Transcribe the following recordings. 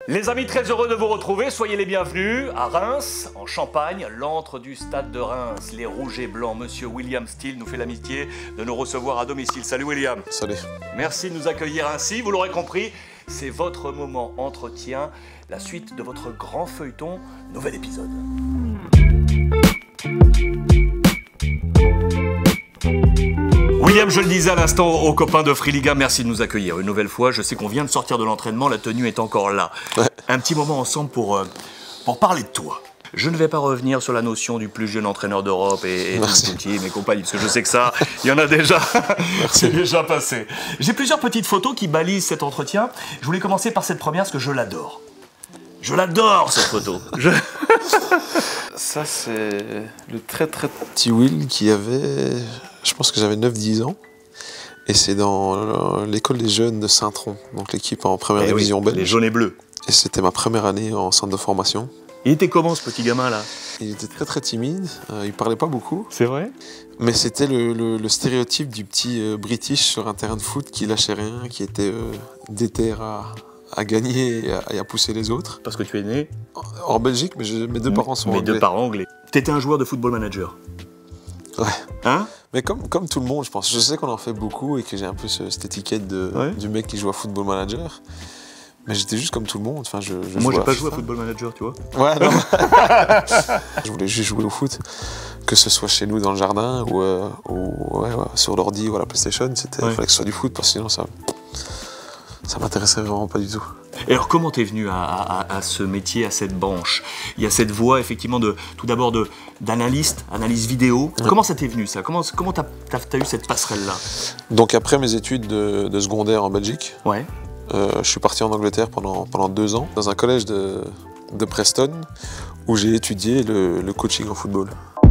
Les amis, très heureux de vous retrouver, soyez les bienvenus à Reims, en Champagne, l'antre du stade de Reims, les rouges et blancs. Monsieur William Steele nous fait l'amitié de nous recevoir à domicile. Salut William. Salut. Merci de nous accueillir ainsi, vous l'aurez compris, c'est votre moment entretien, la suite de votre grand feuilleton, nouvel épisode. William, je le disais à l'instant aux copains de Free Liga, merci de nous accueillir une nouvelle fois. Je sais qu'on vient de sortir de l'entraînement, la tenue est encore là. Ouais. Un petit moment ensemble pour parler de toi. Je ne vais pas revenir sur la notion du plus jeune entraîneur d'Europe et tout team et compagnie, parce que je sais que ça, il y en a déjà, c'est déjà passé. J'ai plusieurs petites photos qui balisent cet entretien. Je voulais commencer par cette première, parce que je l'adore. Je l'adore, cette photo. Ça, c'est le très petit Will qui avait, je pense que j'avais 9-10 ans. Et c'est dans l'école des jeunes de Saint-Tron, donc l'équipe en première division belge. Les jaunes et bleus. Et c'était ma première année en centre de formation. Il était comment ce petit gamin là? Il était très timide, il parlait pas beaucoup. C'est vrai? Mais c'était le stéréotype du petit British sur un terrain de foot qui lâchait rien, qui était déter à gagner et à pousser les autres. Parce que tu es né en Belgique, mais mes deux parents sont anglais. Mes deux parents anglais. T'étais un joueur de football manager? Ouais. Hein? Mais comme tout le monde, je pense. Je sais qu'on en fait beaucoup et que j'ai un peu cette étiquette du mec qui joue à football manager. Mais j'étais juste comme tout le monde. Enfin, moi, j'ai pas joué à football manager, tu vois. Ouais, non. Je voulais juste jouer au foot, que ce soit chez nous dans le jardin ou sur l'ordi ou à la PlayStation. Il fallait que ce soit du foot parce que sinon ça m'intéressait vraiment pas du tout. Et alors, comment t'es venu à ce métier, à cette branche? Il y a cette voie, effectivement, tout d'abord d'analyste, analyse vidéo. Ouais. Comment ça t'est venu, ça? Comment t'as eu cette passerelle-là? Donc, après mes études de secondaire en Belgique, je suis parti en Angleterre pendant 2 ans, dans un collège de Preston, où j'ai étudié le coaching en football.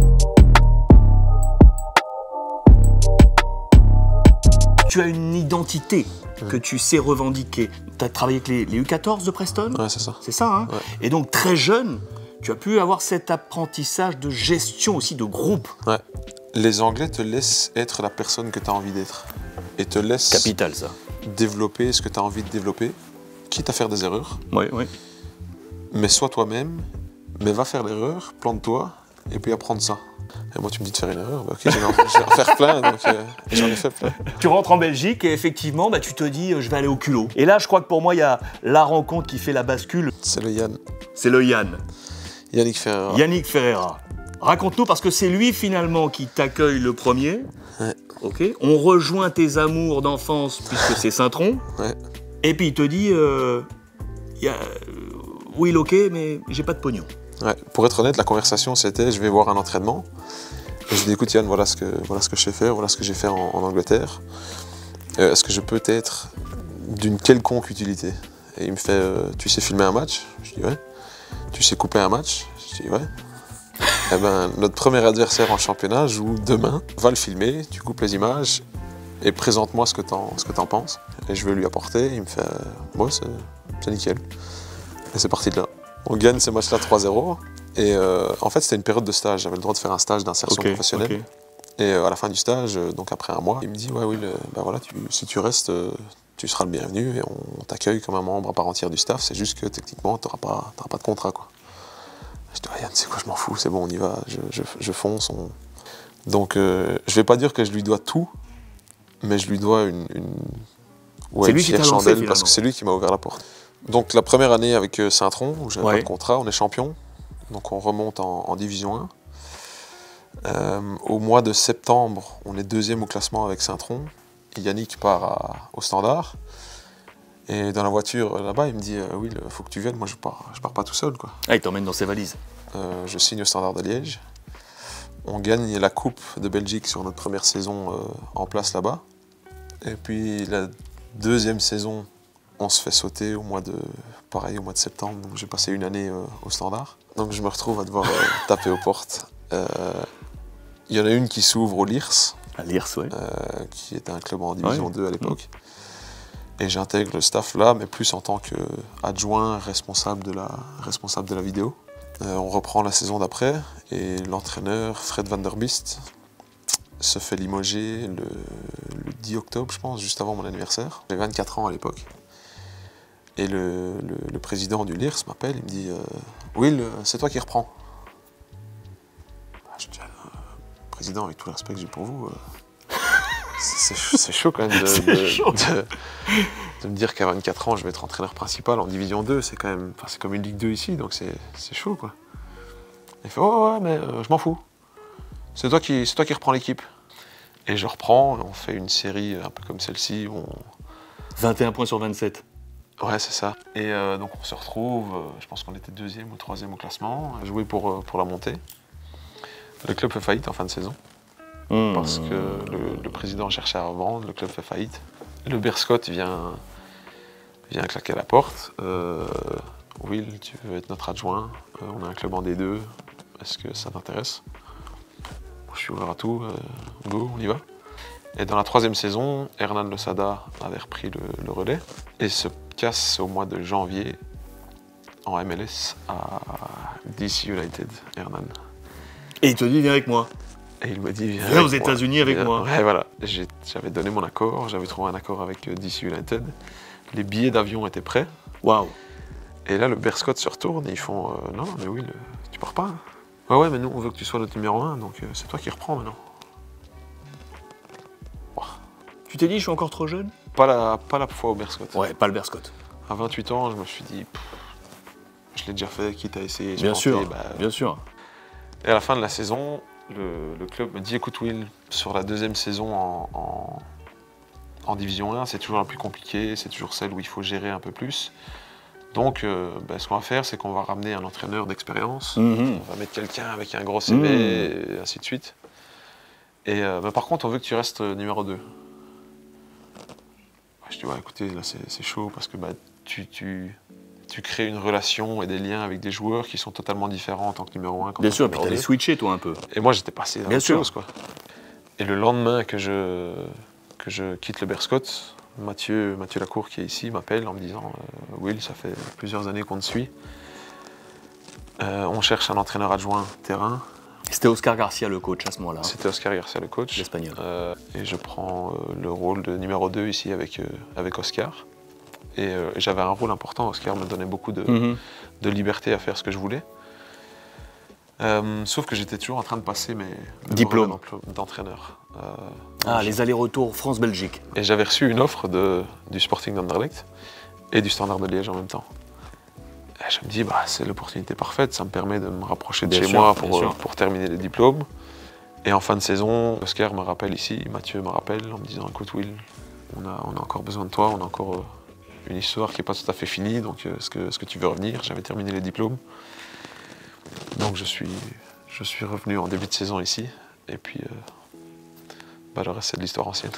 Tu as une identité que tu sais revendiquer. Tu as travaillé avec les U14 de Preston? Ouais, c'est ça. C'est ça, hein? Ouais. Et donc, très jeune, tu as pu avoir cet apprentissage de gestion aussi, de groupe. Ouais. Les Anglais te laissent être la personne que tu as envie d'être. Et te laissent capital, ça. Développer ce que tu as envie de développer, quitte à faire des erreurs. Oui. Mais sois toi-même, mais va faire l'erreur, plante-toi, et puis apprendre ça. Et moi, tu me dis de faire une erreur, bah, ok, je vais en faire plein, donc j'en ai fait plein. Tu rentres en Belgique et effectivement, tu te dis, je vais aller au culot. Et là, je crois que pour moi, il y a la rencontre qui fait la bascule. C'est le Yann. C'est le Yann. Yannick Ferreira. Yannick Ferreira. Raconte-nous, parce que c'est lui finalement qui t'accueille le premier. Ouais. Ok. On rejoint tes amours d'enfance puisque c'est Saint-Tron. Ouais. Et puis il te dit, oui, ok, mais j'ai pas de pognon. Ouais. Pour être honnête, la conversation c'était, je vais voir un entraînement. Et je dis, écoute Yann, voilà ce que je sais faire, voilà ce que j'ai fait en Angleterre. Est-ce que je peux être d'une quelconque utilité? Et il me fait, tu sais filmer un match? Je dis ouais. Tu sais couper un match? Je dis ouais. Eh ben, notre premier adversaire en championnat joue demain. Va le filmer, tu coupes les images et présente-moi ce que t'en penses. Et je vais lui apporter. Il me fait, ouais, c'est nickel. Et c'est parti de là. On gagne ces matchs-là 3-0. Et en fait, c'était une période de stage. J'avais le droit de faire un stage d'insertion professionnelle. Okay. Et à la fin du stage, donc après un mois, il me dit, ouais, Will, voilà, si tu restes, tu seras le bienvenu et on t'accueille comme un membre à part entière du staff. C'est juste que techniquement, t'auras pas de contrat, quoi. Je dis, Yann, c'est quoi, je m'en fous, c'est bon, on y va, je fonce. Donc, je vais pas dire que je lui dois tout, mais je lui dois une fière chandelle parce que c'est lui qui m'a ouvert la porte. Donc, la première année avec Saint-Tron, où j'avais pas de contrat, on est champion. Donc, on remonte en Division 1. Au mois de septembre, on est 2e au classement avec Saint-Tron. Yannick part au Standard. Et dans la voiture là-bas, il me dit oui, il faut que tu viennes, moi je pars pas tout seul, quoi. Ah, il t'emmène dans ses valises. Je signe au Standard de Liège. On gagne la Coupe de Belgique sur notre première saison en place là-bas. Et puis la 2e saison, on se fait sauter au mois de septembre. Donc j'ai passé une année au Standard. Donc je me retrouve à devoir taper aux portes. Il y en a une qui s'ouvre au Lirs. À Lirs, oui. Qui était un club en Division 2 à l'époque. Et j'intègre le staff là, mais plus en tant qu'adjoint responsable de la vidéo. On reprend la saison d'après et l'entraîneur Fred Van der Biest se fait limoger le 10 octobre, je pense, juste avant mon anniversaire. J'avais 24 ans à l'époque. Et le président du LIRS m'appelle, il me dit Will, c'est toi qui reprends. Je dis président, avec tout le respect que j'ai pour vous, c'est chaud quand même de me dire qu'à 24 ans, je vais être entraîneur principal en division 2. C'est quand même, c'est comme une Ligue 2 ici, donc c'est chaud quoi. Il fait ouais, mais je m'en fous. C'est toi qui reprends l'équipe. Et je reprends, on fait une série un peu comme celle-ci. 21 points sur 27. Ouais, c'est ça. Et donc on se retrouve, je pense qu'on était 2e ou 3e au classement, à jouer pour la montée. Le club fait faillite en fin de saison. Parce que le président cherchait à revendre, le club fait faillite. Le Berscott vient claquer à la porte. Will, tu veux être notre adjoint, on a un club en D2, est-ce que ça t'intéresse? Je suis ouvert à tout, go, on y va. Et dans la 3e saison, Hernan Losada avait repris le relais et se casse au mois de janvier en MLS à DC United, Hernan. Et il te dit viens avec moi. Et il m'a dit viens aux États-Unis avec moi. Ouais, voilà. J'avais donné mon accord, j'avais trouvé un accord avec DC United. Les billets d'avion étaient prêts. Waouh. Et là, le Berscott se retourne et ils font non, mais oui, tu pars pas. Ouais, mais nous, on veut que tu sois notre numéro 1, donc c'est toi qui reprends maintenant. Wow. Tu t'es dit, je suis encore trop jeune? Pas la fois au Berscott. Ouais, pas le Berscott. À 28 ans, je me suis dit, je l'ai déjà fait, quitte à essayer. Bien sûr, bien sûr. Et à la fin de la saison, le club me dit, écoute Will, sur la 2e saison en Division 1, c'est toujours la plus compliquée, c'est toujours celle où il faut gérer un peu plus. Donc, ce qu'on va faire, c'est qu'on va ramener un entraîneur d'expérience, on va mettre quelqu'un avec un gros CV, et ainsi de suite. Et par contre, on veut que tu restes numéro 2. Je dis, ouais, écoutez, là, c'est chaud, parce que tu crées une relation et des liens avec des joueurs qui sont totalement différents en tant que numéro 1. Bien sûr, puis t'allais switcher, toi, un peu. Et moi, j'étais passé dans autre chose, quoi. Et le lendemain que je quitte le Berscott, Mathieu Lacour, qui est ici, m'appelle en me disant Will, ça fait plusieurs années qu'on te suit. On cherche un entraîneur adjoint terrain. C'était Oscar Garcia le coach à ce moment-là. C'était Oscar Garcia le coach. L'Espagnol. Et je prends le rôle de numéro 2 ici avec Oscar. Et j'avais un rôle important. Oscar me donnait beaucoup de liberté à faire ce que je voulais. Sauf que j'étais toujours en train de passer mes diplômes d'entraîneur. Les allers-retours France-Belgique. Et j'avais reçu une offre du Sporting d'Anderlecht et du Standard de Liège en même temps. Et je me dis, c'est l'opportunité parfaite, ça me permet de me rapprocher de chez moi pour terminer les diplômes. Et en fin de saison, Oscar me rappelle ici, Mathieu me rappelle en me disant, écoute Will, on a encore besoin de toi, on a encore une histoire qui n'est pas tout à fait finie, donc est-ce que tu veux revenir? J'avais terminé les diplômes. Donc je suis revenu en début de saison ici, et puis le reste c'est de l'histoire ancienne.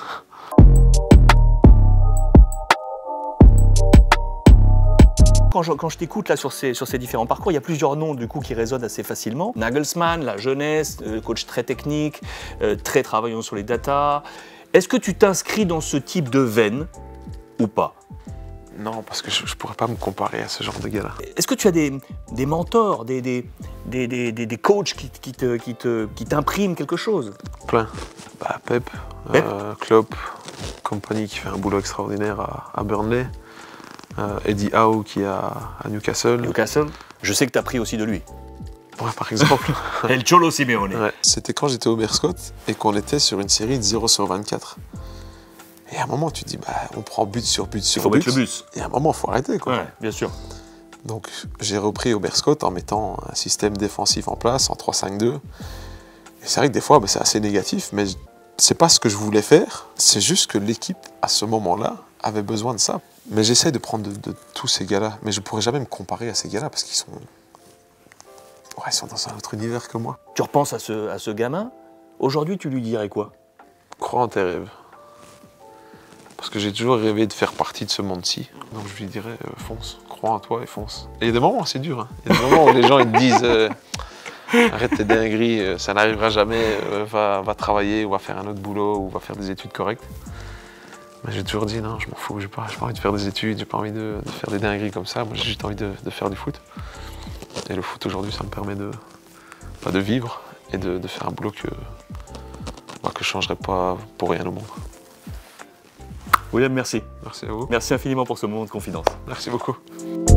Quand je t'écoute là sur ces différents parcours, il y a plusieurs noms du coup qui résonnent assez facilement. Nagelsmann, la jeunesse, coach très technique, très travaillant sur les datas. Est-ce que tu t'inscris dans ce type de veine ou pas? Non, parce que je ne pourrais pas me comparer à ce genre de gars-là. Est-ce que tu as des mentors, des coachs qui t'impriment quelque chose? Plein. Pep? Klopp, Company qui fait un boulot extraordinaire à Burnley. Eddie Howe qui est à Newcastle. Je sais que tu as pris aussi de lui. Ouais, par exemple. El Cholo Simeone. Ouais. C'était quand j'étais au Berscott et qu'on était sur une série de 0/24. Et à un moment, tu te dis, on prend but sur but sur but. Il faut mettre le but. Et à un moment, il faut arrêter, quoi. Ouais, bien sûr. Donc, j'ai repris au Berscott en mettant un système défensif en place, en 3-5-2. Et c'est vrai que des fois, c'est assez négatif, mais c'est pas ce que je voulais faire. C'est juste que l'équipe, à ce moment-là, avait besoin de ça. Mais j'essaie de prendre de tous ces gars-là. Mais je pourrais jamais me comparer à ces gars-là parce qu'ils sont... Ouais, ils sont dans un autre univers que moi. Tu repenses à ce gamin. Aujourd'hui, tu lui dirais quoi? Crois en tes rêves. Parce que j'ai toujours rêvé de faire partie de ce monde-ci. Donc je lui dirais, fonce, crois en toi et fonce. Et il y a des moments, c'est dur. Il y a des moments où les gens ils te disent, arrête tes dingueries, ça n'arrivera jamais, va travailler ou va faire un autre boulot ou va faire des études correctes. Mais j'ai toujours dit, non, je m'en fous, j'ai pas envie de faire des études, j'ai pas envie de faire des dingueries comme ça. Moi j'ai juste envie de faire du foot. Et le foot aujourd'hui, ça me permet de vivre et de faire un boulot que je changerais pas pour rien au monde. William, merci. Merci à vous. Merci infiniment pour ce moment de confidence. Merci beaucoup.